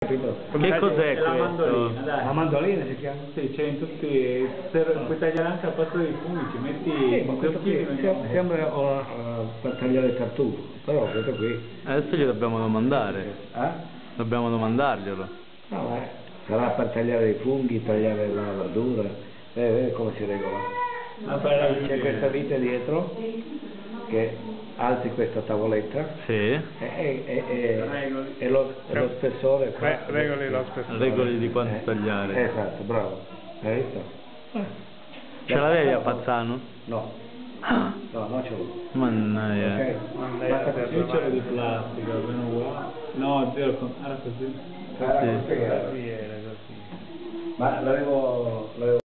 Che cos'è la questo? mandolina, dai. La mandolina si chiama? Sì, c'è in tutti, puoi tagliare anche al posto dei funghi, ci metti Ma i questo qui zucchini. sembra per tagliare il tartufo, però questo qui. Adesso gli dobbiamo domandare. Dobbiamo domandarglielo. No, sarà per tagliare i funghi, tagliare la verdura, come si regola. C'è questa vite dietro che alzi questa tavoletta Sì. e lo spessore qua. Regoli lo spessore. Regoli di quanto tagliare. Esatto, bravo. Hai visto? Ce l'avevi a Pazzano? No, non ce l'ho. Mannaggia. Ok. Io c'ero di plastica, almeno qua. No, zero, era così. Era Sì. così, era. Sì, era così. Ma l'avevo